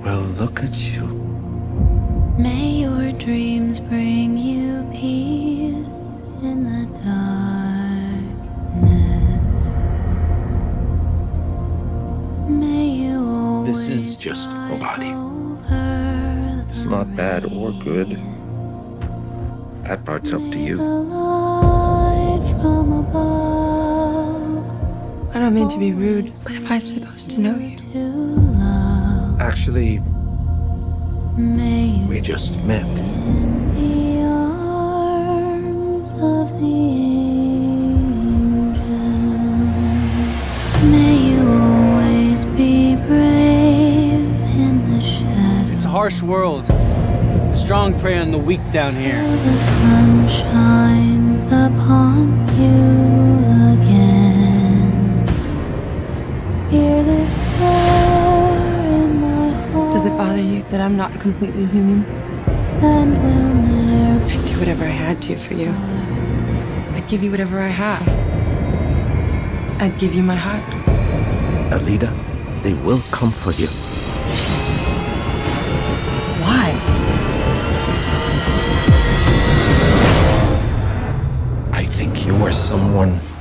Well, look at you. May your dreams bring you peace in the darkness. May you This is just a body. It's not bad or good. That part's up to you. I don't mean to be rude, but am I supposed to know you? Actually, we just met. It's a harsh world. The strong prey on the weak down here. The sun shines upon you again. Hear this prayer in my heart. Does it bother you that I'm not completely human? And will never I'd do whatever I had to for you. I'd give you whatever I have. I'd give you my heart. Alita, they will come for you. Why? I think you are someone